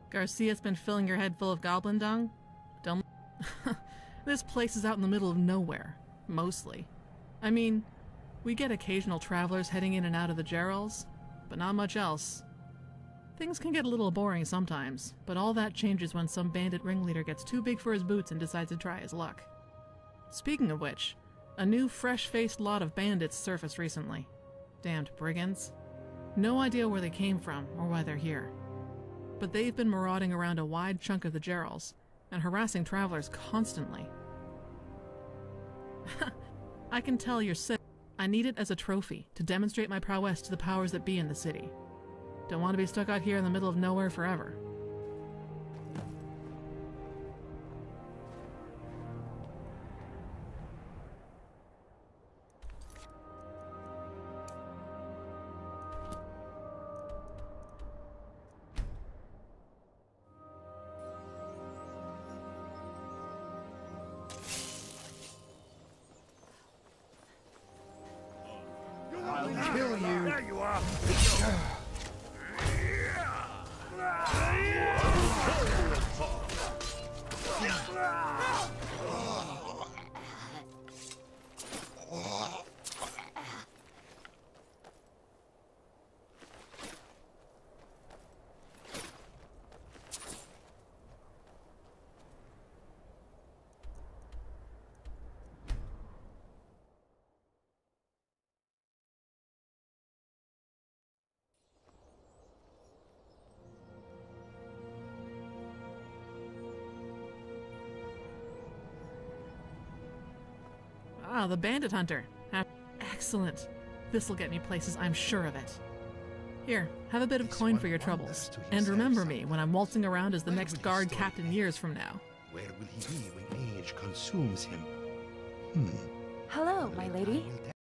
Garcia's been filling your head full of goblin dung? Don't... This place is out in the middle of nowhere. Mostly. I mean, we get occasional travelers heading in and out of the Gerals, but not much else. Things can get a little boring sometimes, but all that changes when some bandit ringleader gets too big for his boots and decides to try his luck. Speaking of which, a new fresh-faced lot of bandits surfaced recently. Damned brigands. No idea where they came from or why they're here. But they've been marauding around a wide chunk of the Gerals and harassing travelers constantly. I can tell you're sick. I need it as a trophy to demonstrate my prowess to the powers that be in the city. Don't want to be stuck out here in the middle of nowhere forever. I'll kill you. There you are. Ah, the bandit hunter. Excellent. This'll get me places, I'm sure of it. Here, have a bit of coin for your troubles. And remember me when I'm waltzing around as the next guard captain years from now. Where will he be when age consumes him? Hello, my lady. I will